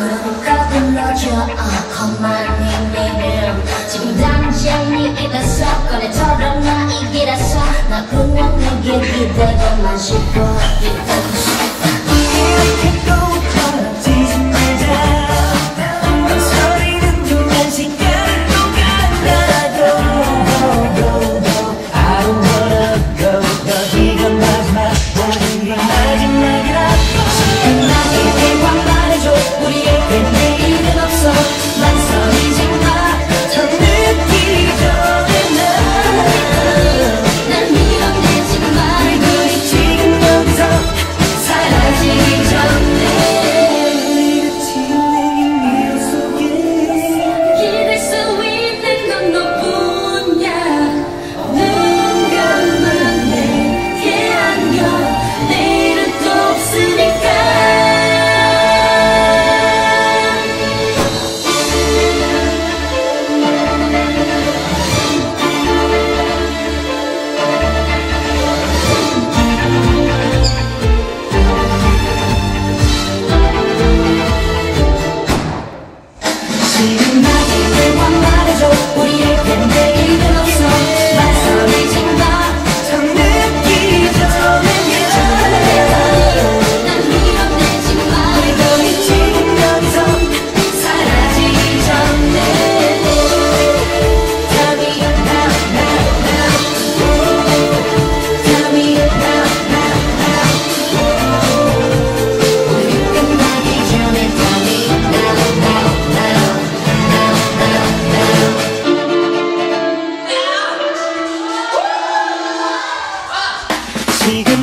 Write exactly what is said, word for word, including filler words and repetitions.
누가 불러줘 어, 거만히 내 이름 지금 당장 네 입에서 꺼내 털어놔 이 길에서 나 그냥 내게 기대고만 싶어 기대고 싶어 이렇게 꼭 떨어지지 말자 소리는 동안 시간이 또 간다 Go go go I don't wanna go 너 이건 마지막 모든 게 마지막이라고 시간나게 대화 말해줘 우리에게 내일은 없어 망설이지 마 더 늦기 전에 난 밀어내지 마 우리 지금 여기서 사라지기 전에 지금 내게 미련 속에 기댈 수 있는 건 너뿐이야 눈 감아 내게 안겨 내일은 또 없으니까 지금 나에게 대화 말해줘 우리에게 내일은 없어 망설이지 마더 늦기 전에 난 밀어내지 마 우리 지금 여기서 사라지기 전에 Tell me now now now Tell me now now now 우리 끝나기 전에 Tell me now now now 지금